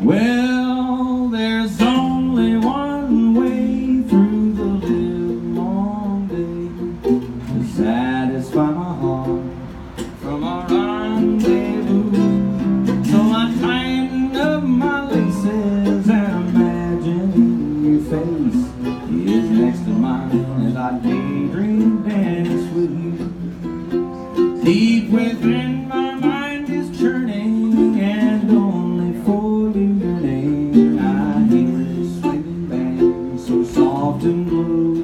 Well, there's only one way through the livelong day to satisfy my heart from our rendezvous. So I tighten up my laces and imagine your face is next to mine as I daydream dance with you. Deep within my mind is churning, and only for you yearning. I hear a swinging band so soft and blue.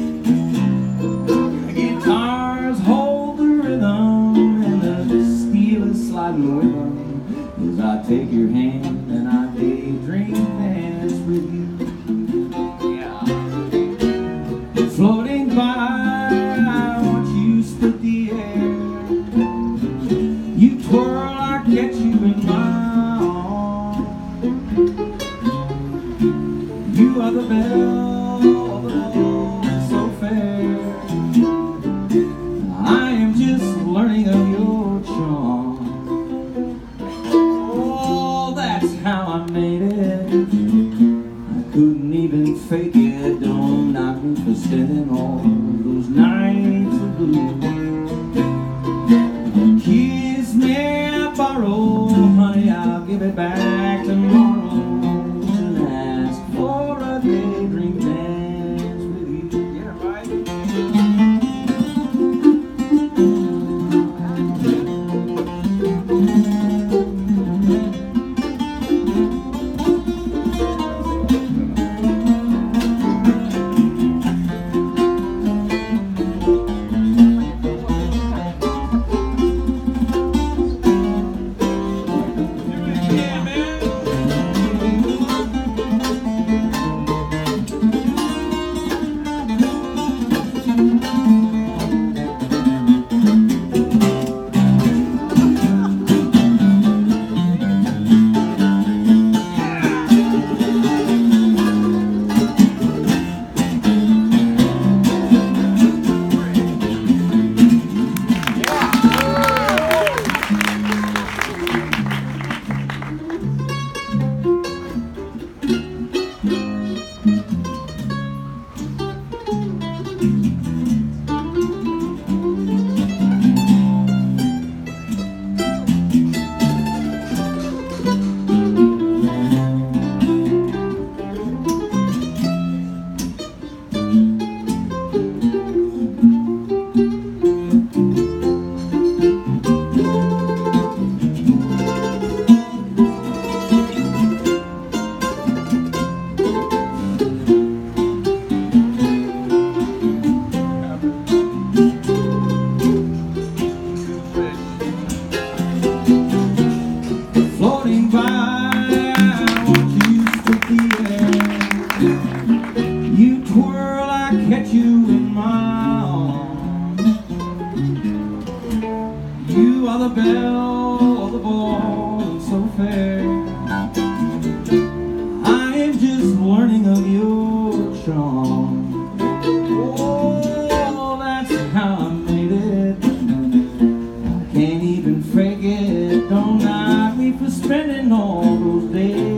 The guitars hold the rhythm, and the steel is sliding with them as I take your hand and I daydream dance with you. Yeah. Floating by, I watch you split the air. You twirl, I catch you in my arms. You are the belle of the ball, so fair. I am just learning of your charm. Oh, that's how I made it. I couldn't even fake it. Don't knock me for spending all those nights of blue. Kiss me, I borrow, honey, I'll give it back tomorrow, and ask for a daydream dance with you. Yeah, right? Floating by, I watch you split the air. You twirl, I catch you in my arms. You are the belle of the ball, and so fair. I am just learning of your charm. Oh, that's how I made it. I can't even fake it. Don't knock me for spending all those days